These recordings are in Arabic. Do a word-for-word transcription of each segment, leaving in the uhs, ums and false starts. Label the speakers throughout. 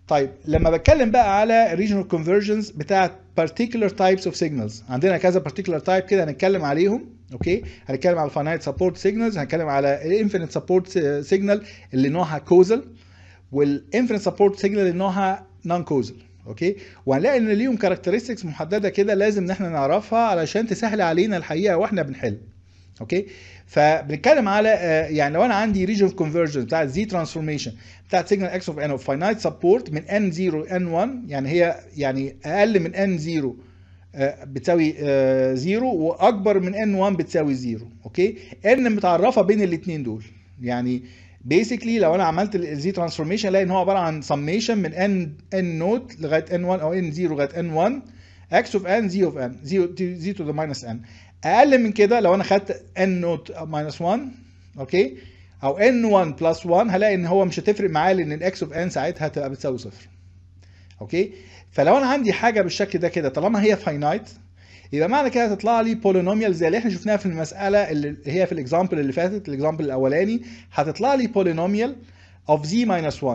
Speaker 1: طيب لما بتكلم بقى على regional conversions بتاعت particular types of signals، عندنا كذا particular type كده هنتكلم عليهم. اوكي، هنتكلم على finite support signals، هنتكلم على infinite support signal اللي نوعها causal، والinfinite support signal اللي نوعها non causal. اوكي، وهنلاقي ان ليهم characteristics محدده كده لازم ان احنا نعرفها علشان تسهل علينا الحقيقه واحنا بنحل. اوكي، فبنتكلم على يعني لو انا عندي region of conversion بتاعت z transformation بتاعت signal x of n of finite support من n zero n one، يعني هي يعني اقل من n zero بتساوي زيرو واكبر من n one بتساوي زيرو. اوكي، n متعرفه بين الاثنين دول، يعني بيسكلي لو انا عملت الزي ترانسفورميشن الاقي ان هو عباره عن summation من n n نوت لغايه n one او n zero لغايه n one x of n z of n z to the minus n. اقل من كده لو انا خدت n نوت minus one اوكي او n one plus one هلاقي ان هو مش هتفرق معايا لان الاكس اوف n ساعتها هتبقى بتساوي صفر. اوكي، فلو انا عندي حاجه بالشكل ده كده طالما هي فاينايت يبقى معنى كده هتطلع لي بولينوميال زي اللي احنا شفناها في المساله اللي هي في الاكزامبل اللي فاتت، الاكزامبل الاولاني هتطلع لي بولينوميال اوف z minus one.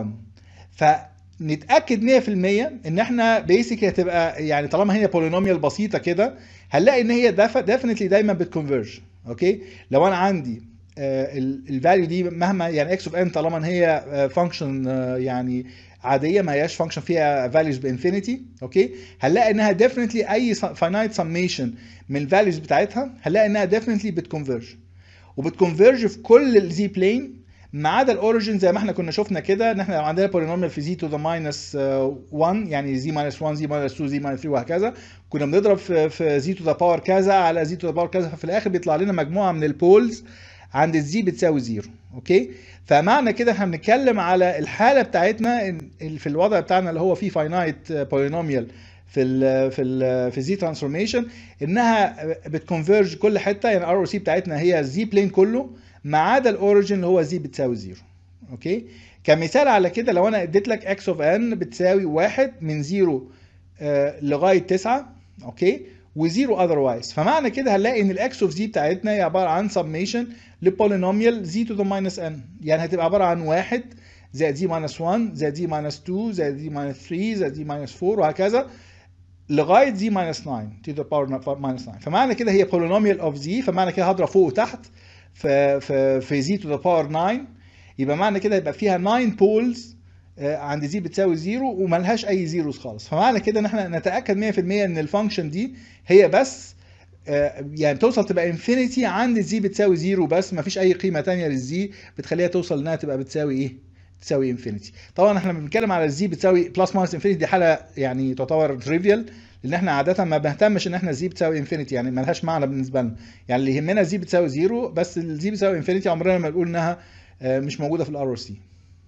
Speaker 1: فنتاكد مية في المية ان احنا بيسكلي هتبقى يعني طالما هي بولينوميال بسيطه كده هنلاقي ان هي ديفينتلي دايما بتكونفيرج. اوكي، لو انا عندي الفاليو دي مهما يعني اكس اوف ان طالما ان هي فانكشن يعني عاديه ما هياش فانكشن فيها فاليوز بانفينيتي، اوكي، هنلاقي انها ديفينتلي اي فاينايت سميشن من الفاليوز بتاعتها هنلاقي انها ديفينتلي بتكونفيرج، وبتكونفيرج في كل الزي بلين ما عدا الاوريجن زي ما احنا كنا شفنا كده ان احنا لو عندنا بولينوميال في زي تو ذا ماينس واحد يعني زي ماينس واحد زي ماينس اتنين زي ماينس تلاتة وهكذا كنا بنضرب في في زي تو ذا باور كذا على زي تو ذا باور كذا، ففي الاخر بيطلع لنا مجموعه من البولز عند الزي بتساوي زيرو. اوكي، فمعنى كده احنا بنتكلم على الحاله بتاعتنا في الوضع بتاعنا اللي هو فيه فاينايت بولينوميال في ال في ال في الزي ترانسفورميشن انها بتكونفيرج كل حته، يعني الار او سي بتاعتنا هي الزي بلين كله ما عدا الاوريجن اللي هو زي بتساوي زيرو. اوكي، كمثال على كده لو انا اديت لك اكس اوف ان بتساوي واحد من زيرو آه لغايه تسعة، اوكي، وزيرو اذروايز، فمعنى كده هنلاقي ان الاكس اوف زي بتاعتنا هي عباره عن سميشن لبولينوميال زي تو ذا ماينس ان، يعني هتبقى عباره عن واحد زائد زي ماينس واحد زائد زي ماينس اتنين زائد زي ماينس تلاتة زائد زي ماينس اربعة وهكذا لغايه زي ماينس تسعة to the power ماينس تسعة. فمعنى كده هي بولينوميال اوف زي، فمعنى كده هضرب فوق وتحت في في في زي تو ذا باور تسعة، يبقى معنى كده يبقى فيها تسعة بولز عند زي بتساوي زيرو وملهاش اي زيروز خالص. فمعنى كده ان احنا نتاكد مية في المية ان الفانكشن دي هي بس يعني توصل تبقى انفينيتي عند زي بتساوي زيرو بس، مفيش اي قيمه ثانيه للزي بتخليها توصل انها تبقى بتساوي ايه؟ تساوي انفينيتي. طبعا احنا بنتكلم على الزي بتساوي بلس ماينس انفينيتي، دي حاله يعني تعتبر تريفيال لان احنا عاده ما بنهتمش ان احنا الزي بتساوي انفينيتي، يعني ما لهاش معنى بالنسبه لنا، يعني اللي يهمنا الزي بتساوي زيرو بس، الزي بتساوي انفينيتي عمرنا ما نقول انها مش موجوده في الار او سي.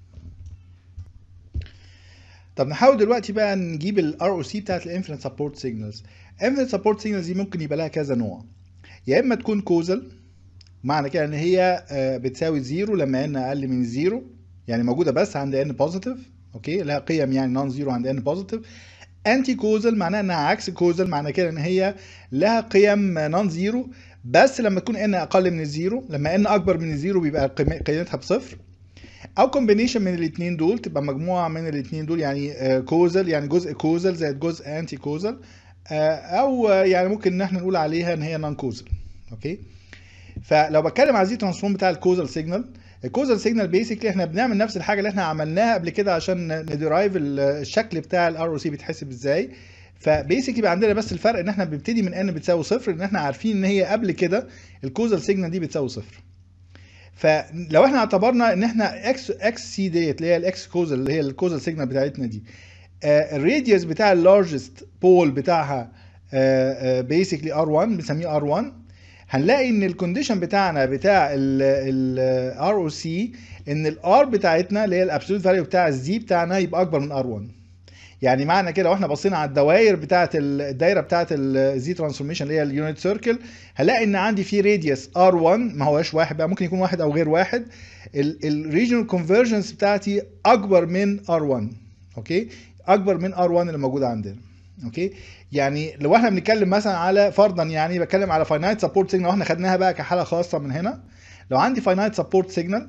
Speaker 1: طب نحاول دلوقتي بقى نجيب الار او سي بتاعت الانفينيت سبورت سيجنالز. انفينيت سبورت سيجنالز دي ممكن يبقى لها كذا نوع، يا اما تكون كوزل معنى كده ان هي بتساوي زيرو لما ان اقل من زيرو، يعني موجوده بس عند ان بوزيتيف، اوكي، لها قيم يعني نون زيرو عند ان بوزيتيف. انتي كوزل معناها انها عكس كوزل، معنى كده ان هي لها قيم نون زيرو بس لما تكون ان اقل من الزيرو، لما ان اكبر من الزيرو بيبقى قيمتها بصفر، او كومبينيشن من الاثنين دول تبقى مجموعه من الاثنين دول، يعني كوزل يعني جزء كوزل زائد جزء انتي كوزل، او يعني ممكن ان احنا نقول عليها ان هي نون كوزل. اوكي، فلو بتكلم على الزي ترانسفورم بتاع الكوزال سيجنال، الكوزال سيجنال بيسكلي احنا بنعمل نفس الحاجه اللي احنا عملناها قبل كده عشان ندرايف الشكل بتاع الار او سي بيتحسب ازاي. فبيسكلي يبقى عندنا بس الفرق ان احنا بنبتدي من ان بتساوي صفر، ان احنا عارفين ان هي قبل كده الكوزال سيجنال دي بتساوي صفر. فلو احنا اعتبرنا ان احنا اكس اكس سي ديت اللي هي الاكس كوزال اللي هي الكوزال سيجنال بتاعتنا دي، الراديوس بتاع اللارجست بول بتاعها بيسكلي ار واحد بنسميه ار واحد، هنلاقي ان الكونديشن بتاعنا بتاع الار او سي ان الار بتاعتنا اللي هي الابسولوت فاليو بتاع الزي بتاعنا يبقى اكبر من ار واحد. يعني معنى كده لو احنا بصينا على الدوائر بتاعه الدايره بتاعه الزي ترانسفورميشن اللي هي اليونت سيركل، هنلاقي ان عندي في راديوس ار واحد، ما هوش واحد بقى، ممكن يكون واحد او غير واحد، الريجنال كونفرجنس بتاعتي اكبر من ار واحد. اوكي، اكبر من ار واحد اللي موجوده عندنا. اوكي، يعني لو احنا بنتكلم مثلا على فرضا، يعني بتكلم على فاينايت سبورت سيجنال واحنا خدناها بقى كحاله خاصه من هنا، لو عندي فاينايت سبورت سيجنال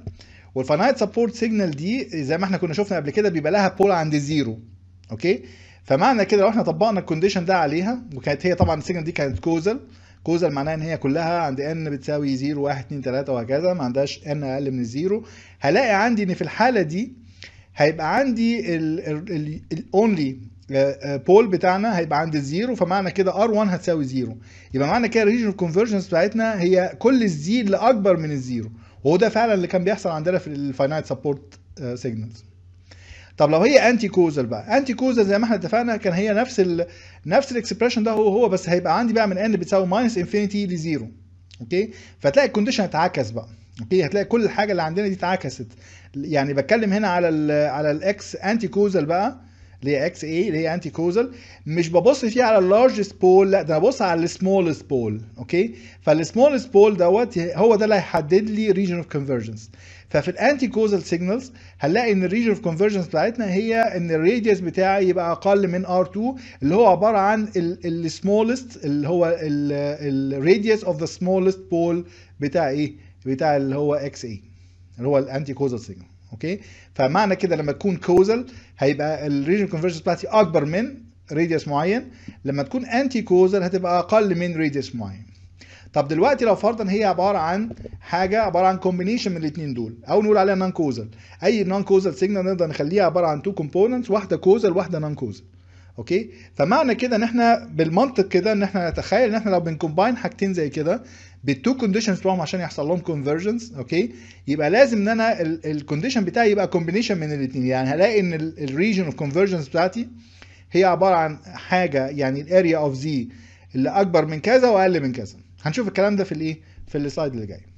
Speaker 1: والفاينايت سبورت سيجنال دي زي ما احنا كنا شفنا قبل كده بيبقى لها بول عند الزيرو. اوكي، فمعنى كده لو احنا طبقنا الكونديشن ده عليها، وكانت هي طبعا السيجنال دي كانت كوزل، كوزل معناها ان هي كلها عند ان بتساوي صفر واحد اتنين تلاتة وهكذا، ما عندهاش ان اقل من الزيرو، هلاقي عندي ان في الحاله دي هيبقى عندي الاونلي بول بتاعنا هيبقى عند الزيرو، فمعنى كده ار واحد هتساوي زيرو. يبقى معنى كده الريجن اوف كونفرجنس بتاعتنا هي كل الزي اللي اكبر من الزيرو، وهو ده فعلا اللي كان بيحصل عندنا في الفاينايت سبورت سيجنالز. طب لو هي انتي كوزل بقى، انتي كوزل زي ما احنا اتفقنا كان هي نفس ال نفس الاكسبريشن ده هو هو، بس هيبقى عندي بقى من ان بتساوي ماينس انفينيتي لزيرو. اوكي، فتلاقي الكونديشن اتعكس بقى. اوكي، هتلاقي كل الحاجه اللي عندنا دي اتعكست. يعني بتكلم هنا على ال على الاكس انتي كوزل بقى، اللي هي اكس اي اللي هي انتي كوزل، مش ببص فيها على اللارجست بول، لا ده انا ببص على السمولست بول. اوكي، فالسمولست بول دوت هو ده اللي هيحدد لي ريجن اوف كونفرجنس. ففي الانتي كوزل سيجنالز هنلاقي ان الريجن اوف كونفرجنس بتاعتنا هي ان الراديوس بتاعي يبقى اقل من ار اتنين، اللي هو عباره عن السمولست اللي هو الراديوس اوف ذا سمولست بول بتاع ايه، بتاع اللي هو اكس اي اللي هو الانتي كوزل سيجنال. اوكي، فمعنى كده لما تكون كوزل هيبقى الريجن كونفرجنس بتاعتي اكبر من راديوس معين، لما تكون انتي كوزل هتبقى اقل من راديوس معين. طب دلوقتي لو فرضا هي عباره عن حاجه عباره عن كومبينيشن من الاثنين دول، او نقول عليها نون كوزل، اي نون كوزل سيجنال نقدر نخليها عباره عن تو كومبوننتس، واحده كوزل واحده نون كوزل. اوكي، فمعنى كده ان احنا بالمنطق كده ان احنا نتخيل ان احنا لو بنكومباين حاجتين زي كده بالتو كونديشنز بتوعهم عشان يحصل لهم كونفرجنس، اوكي، يبقى لازم ان انا الكونديشن بتاعي يبقى كومبينيشن من الاثنين. يعني هلاقي ان الريجن اوف كونفرجنس بتاعتي هي عباره عن حاجه يعني الاريا اوف زي اللي اكبر من كذا واقل من كذا. هنشوف الكلام ده في الايه في السلايد اللي جاي.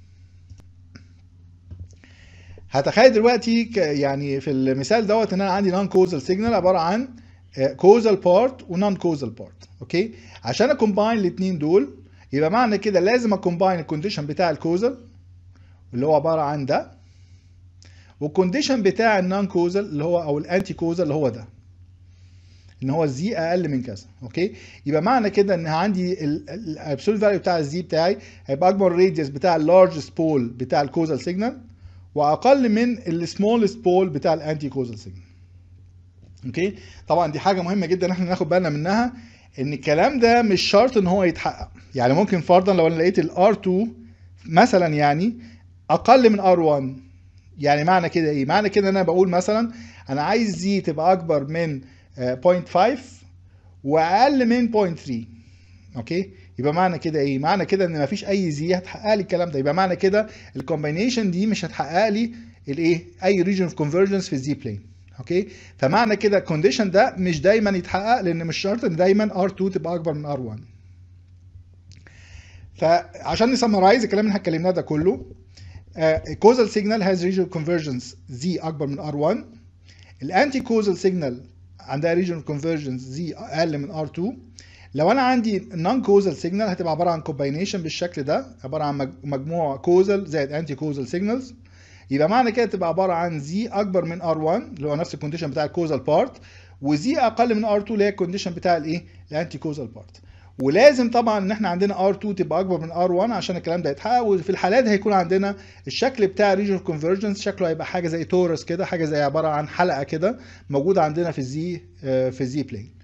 Speaker 1: هتخيل دلوقتي يعني في المثال دوت ان انا عندي نون كوزال سيجنال عباره عن كوزال بارت ونون كوزال بارت. اوكي، عشان اكومباين الاثنين دول يبقى معنى كده لازم اكومباين الكونديشن بتاع الكوزال اللي هو عباره عن ده، والكونديشن بتاع النون كوزال اللي هو او الانتي كوزال اللي هو ده، ان هو الزي اقل من كذا. اوكي، يبقى معنى كده ان عندي الابسولوت فاليو بتاع الزي بتاعي هيبقى اكبر راديوس بتاع اللارجست بول بتاع الكوزال سيجنال، واقل من السمولست بول بتاع الانتي كوزال سيجنال. اوكي، طبعا دي حاجه مهمه جدا احنا ناخد بالنا منها، ان الكلام ده مش شرط ان هو يتحقق. يعني ممكن فرضا لو انا لقيت الار اتنين مثلا يعني اقل من ار واحد، يعني معنى كده ايه؟ معنى كده انا بقول مثلا انا عايز زي تبقى اكبر من صفر فاصلة خمسة واقل من صفر فاصلة تلاتة. اوكي، يبقى معنى كده ايه؟ معنى كده ان مفيش اي زي هتحقق لي الكلام ده. يبقى معنى كده الكومبينيشن دي مش هتحقق لي الايه اي ريجن اوف كونفرجنس في الزي بلين. اوكي، فمعنى كده الكونديشن ده مش دايما يتحقق، لان مش شرط ان دايما ار اتنين تبقى اكبر من ار واحد. فعشان نسمرايز الكلام اللي اتكلمناه ده كله، كوزال سيجنال هاز ريجن كونفرجنس زي اكبر من ار واحد، الانتي كوزال سيجنال عندها ريجن كونفرجنس زي اقل من ار اتنين. لو انا عندي نون كوزال سيجنال هتبقى عباره عن كومباينيشن بالشكل ده، عباره عن مجموع كوزال زائد انتي كوزال سيجنالز، يبقى معنى كده تبقى عباره عن زي اكبر من ار واحد اللي هو نفس الكونديشن بتاع الكوزال بارت، وزي اقل من ار اتنين اللي هي الكونديشن بتاع الايه الانتي كوزال بارت. ولازم طبعا ان احنا عندنا ار اتنين تبقى اكبر من ار واحد عشان الكلام ده يتحقق. وفي الحالات هيكون عندنا الشكل بتاع ريجن كونفرجنس شكله هيبقى حاجه زي تورس كده، حاجه زي عباره عن حلقه كده موجوده عندنا في الزي في الزي بلين.